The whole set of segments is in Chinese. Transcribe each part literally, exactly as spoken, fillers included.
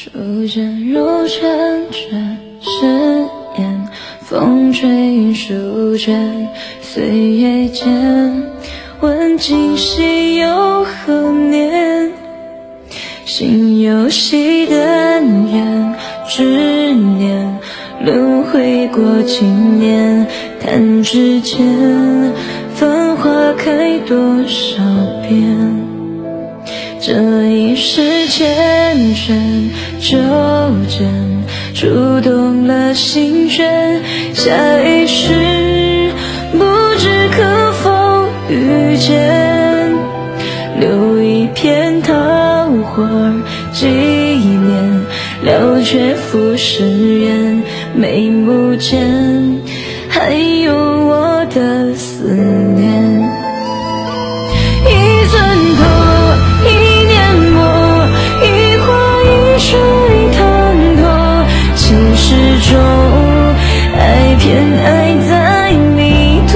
初见如尘卷誓言，风吹书卷，岁月间，问今夕又何年？心有惜但愿执念，轮回过经年，弹指间，繁花开多少遍？这一世缱绻纠缠，触动了心弦。下一世不知可否遇见，留一片桃花纪念，了却浮世缘。眉目间还有我的思念，一寸土一年末，一花一水贪托，情史中爱偏爱在迷途。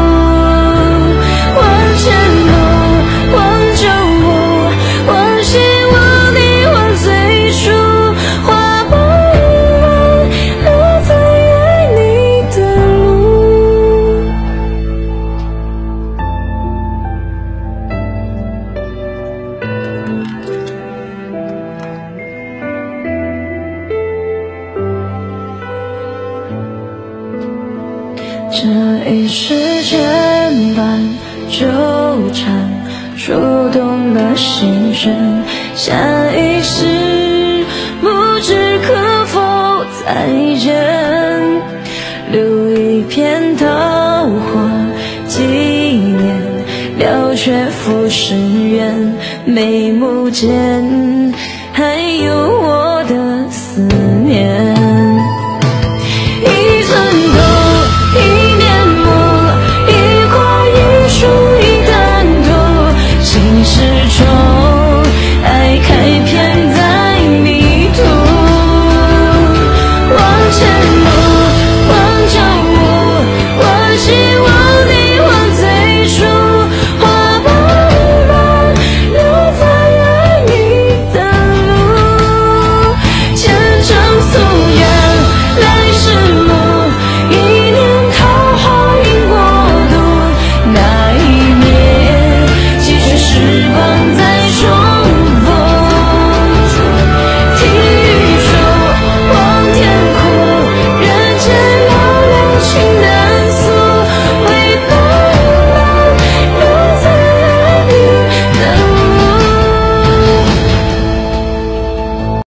万千路，万旧我，万希望你万岁处，花不完，留在爱你的路。这一世牵绊纠缠，触动了心弦。下一世不知可否再见，留一片桃花纪念，了却浮世缘。眉目间还有我